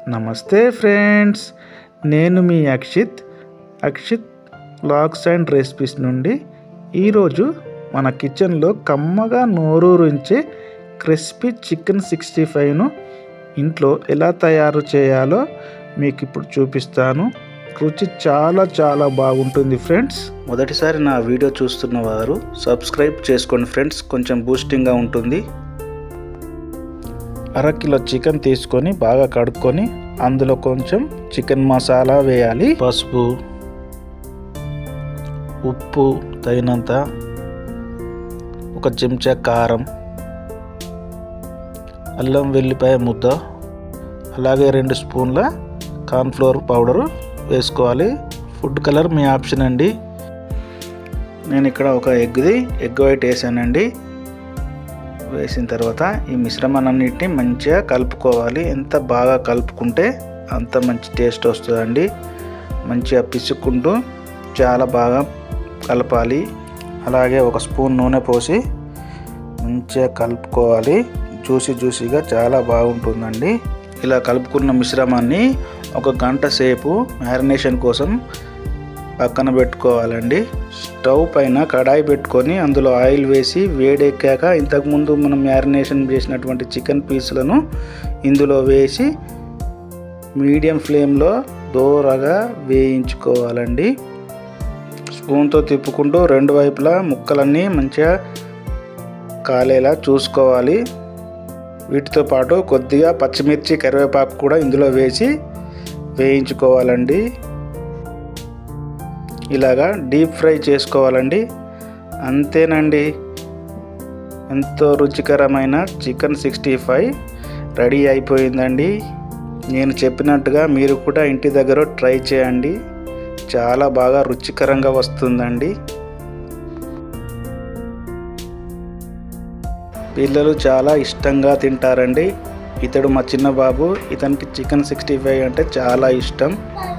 నమస్తే ఫ్రెండ్స్, నేను మీ అక్షిత్ వ్లాగ్స్ అండ్ రెసిపీస్ నుండి ఈరోజు మన కిచెన్లో కమ్మగా నోరూరించే క్రిస్పీ చికెన్ 65ను ఇంట్లో ఎలా తయారు చేయాలో మీకు ఇప్పుడు చూపిస్తాను. రుచి చాలా బాగుంటుంది ఫ్రెండ్స్. మొదటిసారి నా వీడియో చూస్తున్న వారు సబ్స్క్రైబ్ చేసుకోండి ఫ్రెండ్స్, కొంచెం బూస్టింగ్గా ఉంటుంది. అరకిలో చికెన్ తీసుకొని బాగా కడుక్కొని అందులో కొంచెం చికెన్ మసాలా వేయాలి. పసుపు, ఉప్పు తగినంత, ఒక చెంచా కారం, అల్లం వెల్లిపాయ ముద్ద, అలాగే 2 స్పూన్ల కార్న్ఫ్లోర్ పౌడరు వేసుకోవాలి. ఫుడ్ కలర్ మీ ఆప్షన్ అండి. నేను ఇక్కడ ఒక ఎగ్ వైట్ వేసానండి. వేసిన తర్వాత ఈ మిశ్రమాన్నిటిని మంచిగా కలుపుకోవాలి. ఎంత బాగా కలుపుకుంటే అంత మంచి టేస్ట్ వస్తుందండి. మంచిగా పిసుక్కుంటూ చాలా బాగా కలపాలి. అలాగే ఒక స్పూన్ నూనె పోసి మంచిగా కలుపుకోవాలి. జ్యూసీగా చాలా బాగుంటుందండి. ఇలా కలుపుకున్న మిశ్రమాన్ని 1 గంట సేపు మ్యారినేషన్ కోసం పక్కన పెట్టుకోవాలండి. స్టవ్ పైన కడాయి పెట్టుకొని అందులో ఆయిల్ వేసి వేడెక్కాక ఇంతకుముందు మనం మ్యారినేషన్ చేసినటువంటి చికెన్ పీసులను ఇందులో వేసి మీడియం ఫ్లేమ్లో దోరగా వేయించుకోవాలండి. స్పూన్తో తిప్పుకుంటూ 2 వైపులా ముక్కలన్నీ మంచిగా కాలేలా చూసుకోవాలి. వీటితో పాటు కొద్దిగా పచ్చిమిర్చి, కరివేపాకు కూడా ఇందులో వేసి వేయించుకోవాలండి. ఇలాగా డీప్ ఫ్రై చేసుకోవాలండి. అంతేనండి, ఎంతో రుచికరమైన చికెన్ 65 రెడీ అయిపోయిందండి. నేను చెప్పినట్టుగా మీరు కూడా ఇంటి దగ్గర ట్రై చేయండి, చాలా బాగా రుచికరంగా వస్తుందండి. పిల్లలు చాలా ఇష్టంగా తింటారండి. ఇతడు మా చిన్న బాబు, ఇతనికి చికెన్ 65 అంటే చాలా ఇష్టం.